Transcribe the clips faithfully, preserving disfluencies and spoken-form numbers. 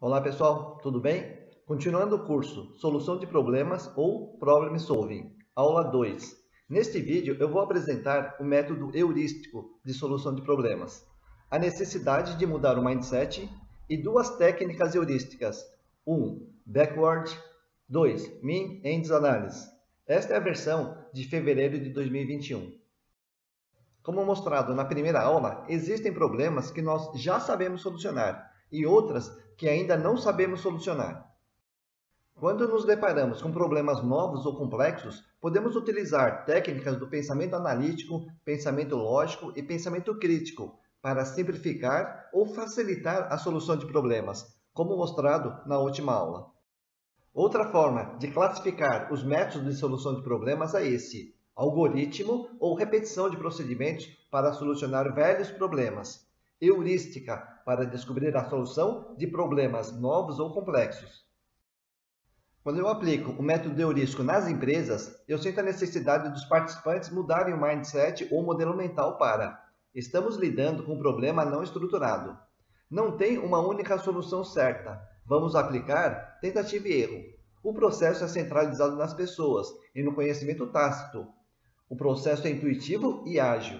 Olá pessoal, tudo bem? Continuando o curso Solução de Problemas ou Problem Solving, aula dois. Neste vídeo eu vou apresentar o método heurístico de solução de problemas, a necessidade de mudar o mindset e duas técnicas heurísticas. um. Backward. dois. Mean Ends Analysis. Esta é a versão de fevereiro de dois mil e vinte e um. Como mostrado na primeira aula, existem problemas que nós já sabemos solucionar e outras que ainda não sabemos solucionar. Quando nos deparamos com problemas novos ou complexos, podemos utilizar técnicas do pensamento analítico, pensamento lógico e pensamento crítico para simplificar ou facilitar a solução de problemas, como mostrado na última aula. Outra forma de classificar os métodos de solução de problemas é esse: algoritmo ou repetição de procedimentos para solucionar velhos problemas. Heurística, para descobrir a solução de problemas novos ou complexos. Quando eu aplico o método heurístico nas empresas, eu sinto a necessidade dos participantes mudarem o mindset ou modelo mental para: estamos lidando com um problema não estruturado. Não tem uma única solução certa. Vamos aplicar tentativa e erro. O processo é centralizado nas pessoas e no conhecimento tácito. O processo é intuitivo e ágil.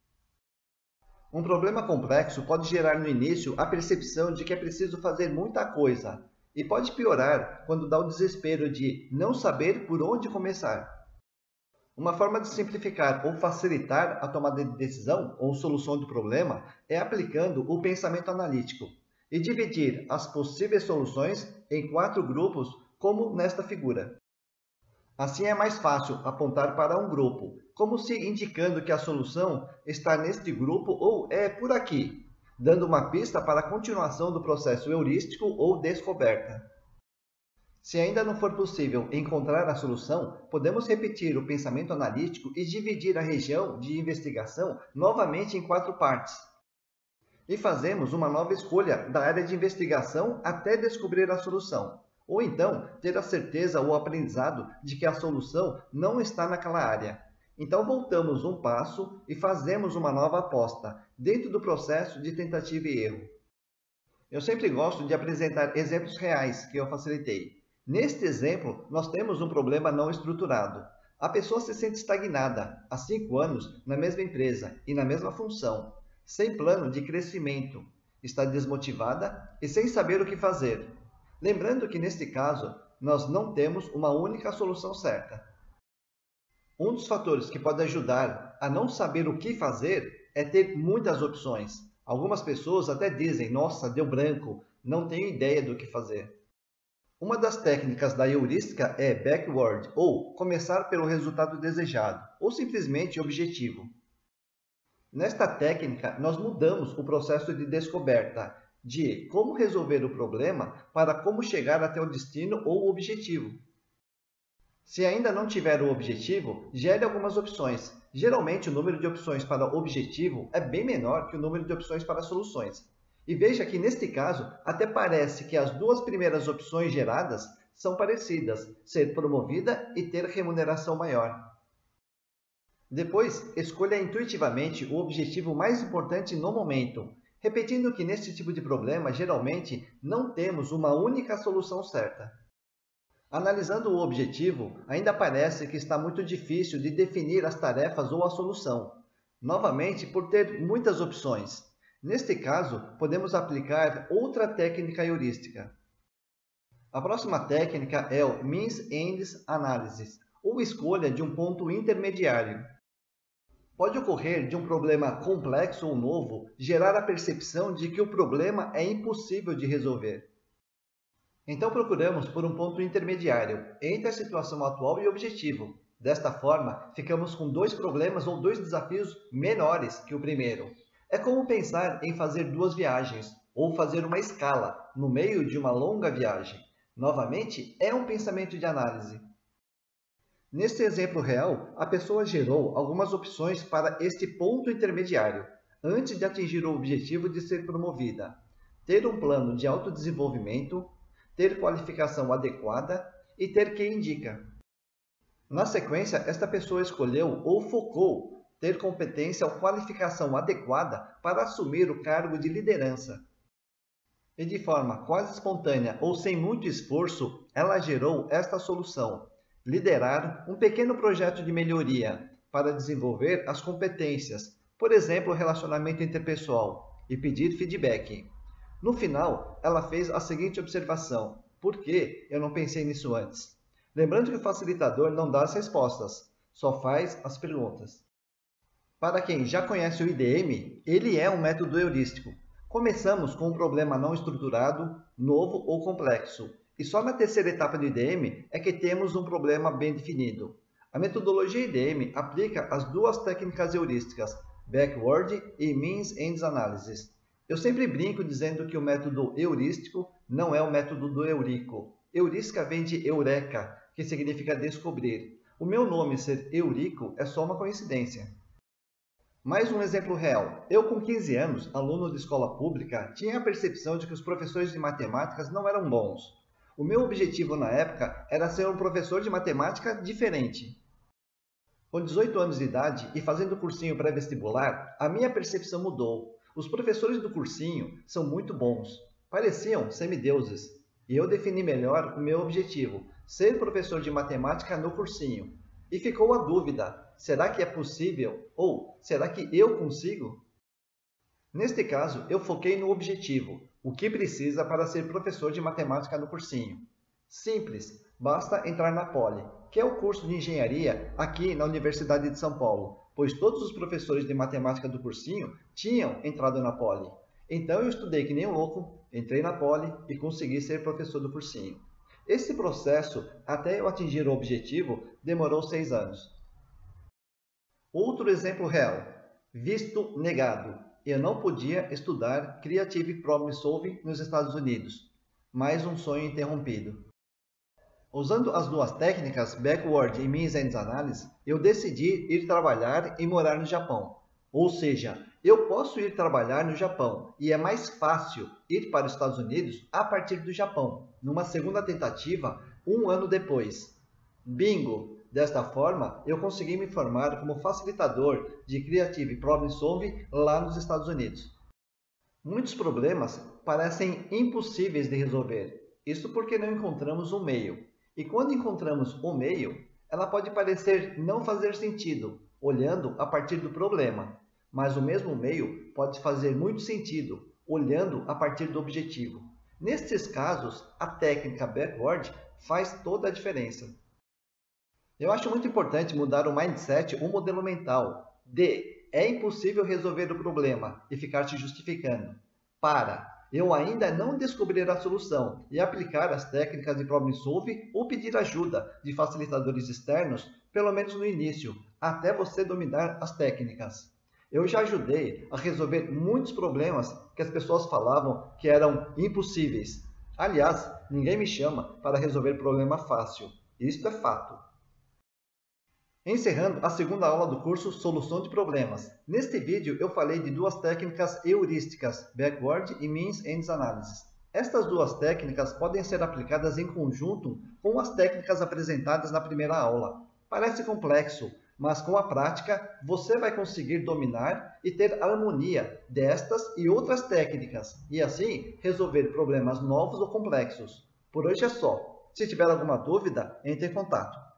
Um problema complexo pode gerar no início a percepção de que é preciso fazer muita coisa e pode piorar quando dá o desespero de não saber por onde começar. Uma forma de simplificar ou facilitar a tomada de decisão ou solução do problema é aplicando o pensamento analítico e dividir as possíveis soluções em quatro grupos, como nesta figura. Assim é mais fácil apontar para um grupo, como se indicando que a solução está neste grupo ou é por aqui, dando uma pista para a continuação do processo heurístico ou descoberta. Se ainda não for possível encontrar a solução, podemos repetir o pensamento analítico e dividir a região de investigação novamente em quatro partes. E fazemos uma nova escolha da área de investigação até descobrir a solução. Ou então, ter a certeza ou aprendizado de que a solução não está naquela área. Então, voltamos um passo e fazemos uma nova aposta, dentro do processo de tentativa e erro. Eu sempre gosto de apresentar exemplos reais que eu facilitei. Neste exemplo, nós temos um problema não estruturado. A pessoa se sente estagnada há cinco anos na mesma empresa e na mesma função, sem plano de crescimento, está desmotivada e sem saber o que fazer. Lembrando que, neste caso, nós não temos uma única solução certa. Um dos fatores que pode ajudar a não saber o que fazer é ter muitas opções. Algumas pessoas até dizem: nossa, deu branco, não tenho ideia do que fazer. Uma das técnicas da heurística é backward, ou começar pelo resultado desejado, ou simplesmente objetivo. Nesta técnica, nós mudamos o processo de descoberta, de como resolver o problema para como chegar até o destino ou objetivo. Se ainda não tiver o objetivo, gere algumas opções. Geralmente o número de opções para o objetivo é bem menor que o número de opções para soluções. E veja que neste caso, até parece que as duas primeiras opções geradas são parecidas: ser promovida e ter remuneração maior. Depois, escolha intuitivamente o objetivo mais importante no momento, repetindo que neste tipo de problema, geralmente, não temos uma única solução certa. Analisando o objetivo, ainda parece que está muito difícil de definir as tarefas ou a solução, novamente por ter muitas opções. Neste caso, podemos aplicar outra técnica heurística. A próxima técnica é o Means Ends Analysis, ou escolha de um ponto intermediário. Pode ocorrer de um problema complexo ou novo gerar a percepção de que o problema é impossível de resolver. Então procuramos por um ponto intermediário entre a situação atual e o objetivo. Desta forma, ficamos com dois problemas ou dois desafios menores que o primeiro. É como pensar em fazer duas viagens ou fazer uma escala no meio de uma longa viagem. Novamente, é um pensamento de análise. Neste exemplo real, a pessoa gerou algumas opções para este ponto intermediário, antes de atingir o objetivo de ser promovida: ter um plano de autodesenvolvimento, ter qualificação adequada e ter quem indica. Na sequência, esta pessoa escolheu ou focou ter competência ou qualificação adequada para assumir o cargo de liderança. E de forma quase espontânea ou sem muito esforço, ela gerou esta solução: liderar um pequeno projeto de melhoria para desenvolver as competências, por exemplo, relacionamento interpessoal, e pedir feedback. No final, ela fez a seguinte observação: por que eu não pensei nisso antes? Lembrando que o facilitador não dá as respostas, só faz as perguntas. Para quem já conhece o I D M, ele é um método heurístico. Começamos com um problema não estruturado, novo ou complexo, e só na terceira etapa do I D M é que temos um problema bem definido. A metodologia I D M aplica as duas técnicas heurísticas, Backward e Means Ends Analysis. Eu sempre brinco dizendo que o método heurístico não é o método do Eurico. Heurística vem de Eureka, que significa descobrir. O meu nome ser Eurico é só uma coincidência. Mais um exemplo real. Eu, com quinze anos, aluno de escola pública, tinha a percepção de que os professores de matemáticas não eram bons. O meu objetivo na época era ser um professor de matemática diferente. Com dezoito anos de idade e fazendo cursinho pré-vestibular, a minha percepção mudou. Os professores do cursinho são muito bons. Pareciam semideuses. E eu defini melhor o meu objetivo, ser professor de matemática no cursinho. E ficou a dúvida, será que é possível? Ou será que eu consigo? Neste caso, eu foquei no objetivo, o que precisa para ser professor de matemática no cursinho. Simples, basta entrar na Poli, que é o curso de engenharia aqui na Universidade de São Paulo, pois todos os professores de matemática do cursinho tinham entrado na Poli. Então eu estudei que nem um louco, entrei na Poli e consegui ser professor do cursinho. Esse processo, até eu atingir o objetivo, demorou seis anos. Outro exemplo real, visto negado. Eu não podia estudar Creative Problem Solving nos Estados Unidos. Mais um sonho interrompido. Usando as duas técnicas, Backward e Means Ends Analysis, eu decidi ir trabalhar e morar no Japão. Ou seja, eu posso ir trabalhar no Japão e é mais fácil ir para os Estados Unidos a partir do Japão, numa segunda tentativa, um ano depois. Bingo! Desta forma, eu consegui me formar como facilitador de Creative Problem Solving lá nos Estados Unidos. Muitos problemas parecem impossíveis de resolver, isso porque não encontramos um meio. E quando encontramos o meio, ela pode parecer não fazer sentido, olhando a partir do problema, mas o mesmo meio pode fazer muito sentido, olhando a partir do objetivo. Nestes casos, a técnica Backward faz toda a diferença. Eu acho muito importante mudar o mindset, o modelo mental, de é impossível resolver o problema e ficar se justificando, para eu ainda não descobrir a solução e aplicar as técnicas de problem solving ou pedir ajuda de facilitadores externos, pelo menos no início, até você dominar as técnicas. Eu já ajudei a resolver muitos problemas que as pessoas falavam que eram impossíveis. Aliás, ninguém me chama para resolver problema fácil. Isto é fato. Encerrando a segunda aula do curso Solução de Problemas. Neste vídeo eu falei de duas técnicas heurísticas, Backward e Means Ends Analysis. Estas duas técnicas podem ser aplicadas em conjunto com as técnicas apresentadas na primeira aula. Parece complexo, mas com a prática você vai conseguir dominar e ter harmonia destas e outras técnicas, e assim resolver problemas novos ou complexos. Por hoje é só. Se tiver alguma dúvida, entre em contato.